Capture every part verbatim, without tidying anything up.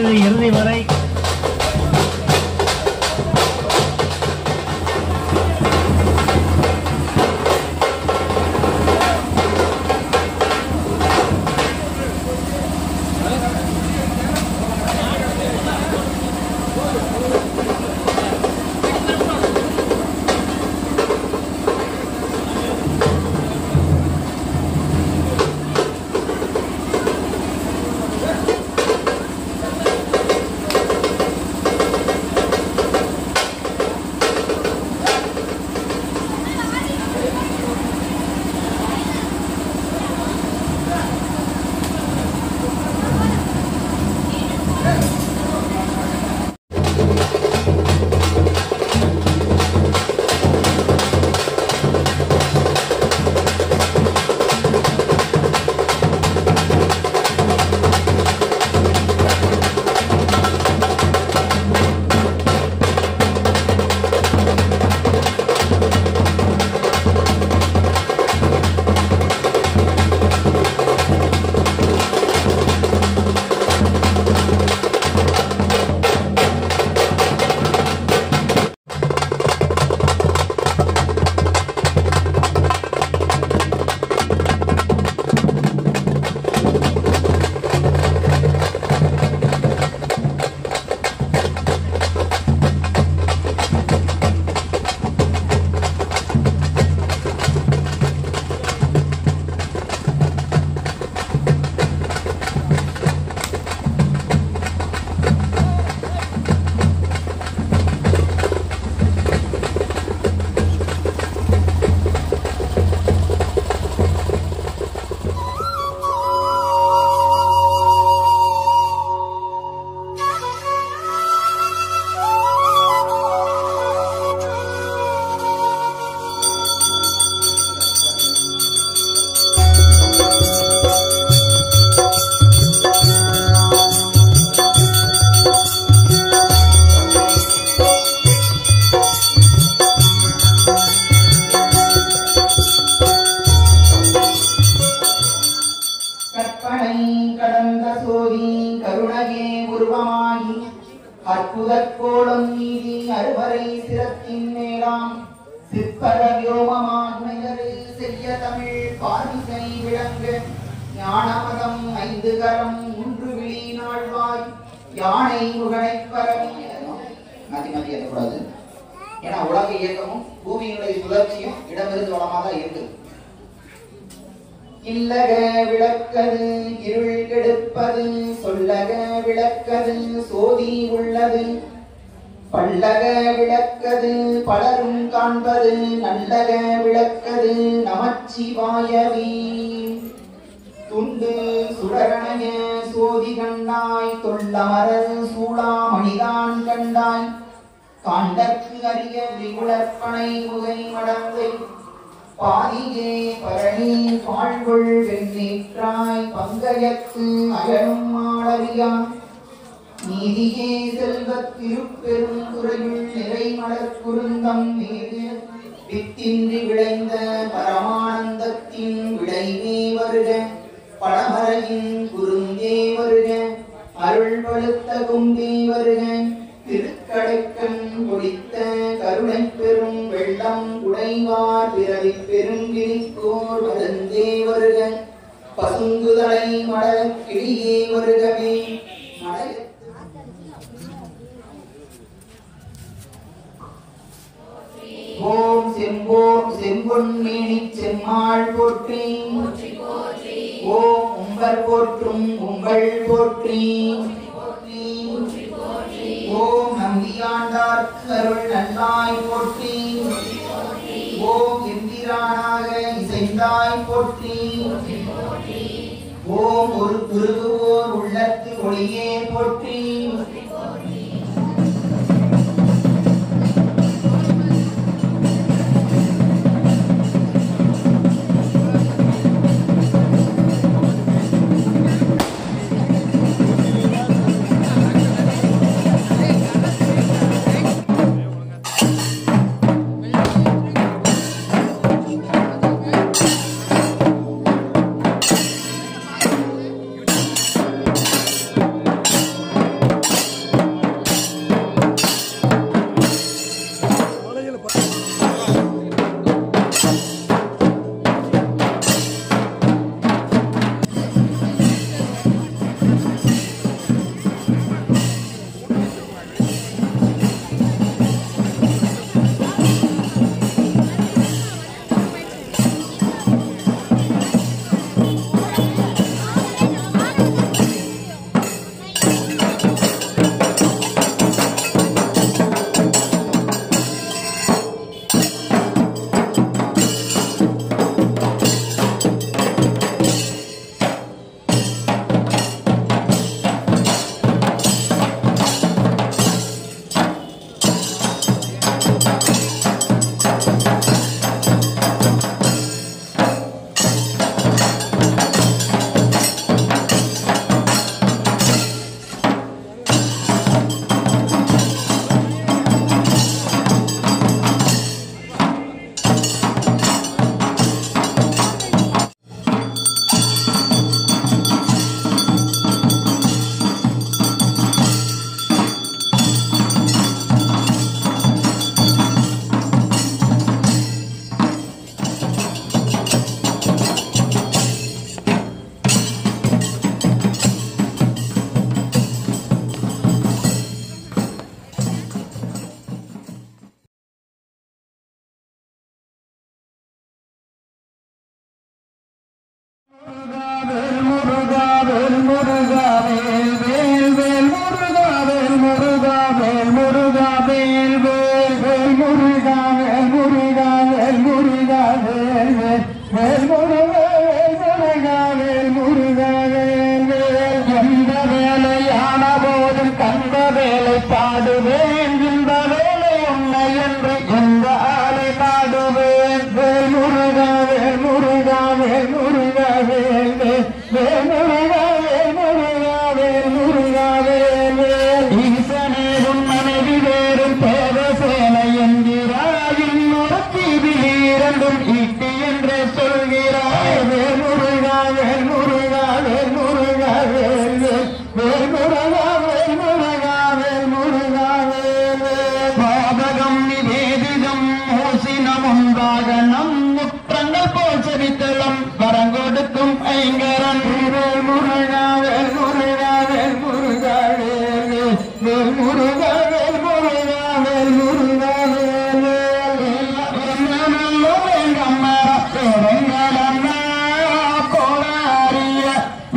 தொடர்ந்து இறுதி வரை அற்புதக்கோளம் நீதி அறுவரை சிரத்தின் மேலாம் சிற்பர வியோமமான்மையரு செய்ய தமிழ் பாரிசை விளங்க ஞானமதம் ஐந்து கரம் மூன்று விழி நாழ்வாய் யானை முகனை பரவி மாத்தி மாத்தி எழுதக்கூடாது. ஏன்னா உலக இயக்கமும் பூமியினுடைய சுழற்சியும் இடமிருந்து வளமாக தான் இருக்குது. இல்லக விளக்கது இருள் கெடுப்பது சொல்லக விளக்கது சோதி உள்ளது பல்லக விளக்கது பலரும் காண்பது நல்லக விளக்கது நமச்சிவாயவே துண்டு சுடரணைய சோதி கண்டாய் தொல்லமரல் சூடாமணிதான் கண்டாய் காண்டற்கு அரிய விகுளப்பனை முகை மடந்தை பாதியே பரணி பாழ்கொள் வெண்ணீற்றாய் பங்கயத்து அயனும் மாளவியா நீதியே செல்வத் திருப்பெரும் துறையுள் நிறை மலர் குருந்தம் மீது வித்தின்றி விளைந்த பரமானந்தத்தின் விளைவே வருக பழமரையின் குருந்தே வருக அருள் பழுத்த கும்பே வருக திருக்கடைக்கண் பொடித்த கருணை பெரும் வெள்ளம் உடைவார் பிறவி பெருங்கிரிக்கோர் வருந்தே வருக பசுங்குதலை மட கிளியே வருகவே மட ஓம் செம்போம் செம்பொன்மேனி செம்மாள் போற்றி ஓம் உம்பர் போற்றும் உங்கள் போற்றி ஓம் நம்பியாண்டார்க்கு அருள் நல்லாய் போற்றி ஓம் எந்திரானாக இசைந்தாய் போற்றி ஓம் ஒரு குருகுவோர் உள்ளத்து ஒளியே போற்றி வேல் முருகா வேல் முருகா வேல் முருகா வேல் நல்ல வேங்கம்மா வேடங்களம்மா கோளாரிய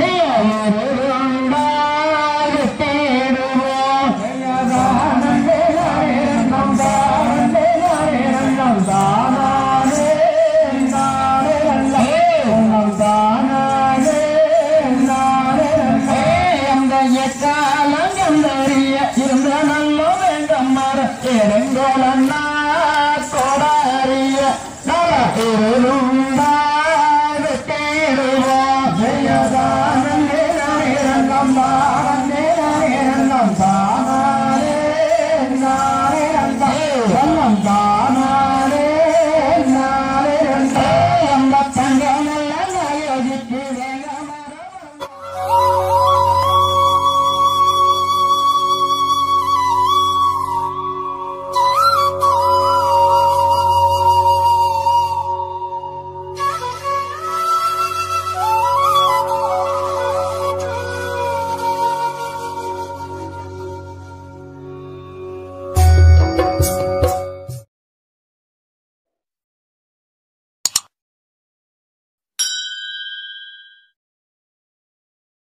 நேருண்டாக தேடுவோம் தானே நம் தானே நம் தானே நானே நம் தானே நானே அந்த எக்காலம் கந்தறிய இருந்த நல்ல வேங்கம்மார எடங்கோலன்னா கோடாரிய நல